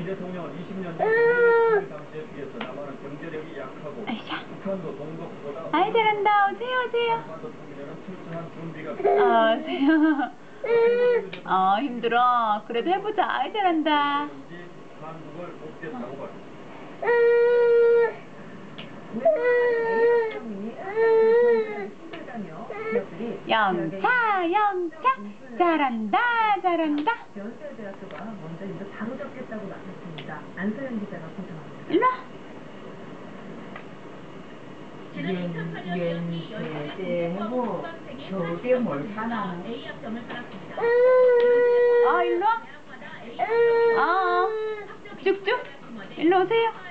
이 대통령은 20년 전 독일 당시에 비해서 남한은 경제력이 약하고 북한도 동독보다 아이 잘한다. 오세요 오세요. 한반도 통일에는 철저한 준비가 필요합니다. 오세요. 힘들어. 그래도 해보자. 아이 잘한다. 한국을 돕겠다고 말합니다. 영차 영차 잘한다 잘한다. 연세대학교가 먼저 이제 바로잡겠다고 나섰습니다. 안서영 기자가 보도합니다. 일로 와. 연세대하고 저게 뭘 사나? 일로 와. 쭉쭉. 일로 오세요.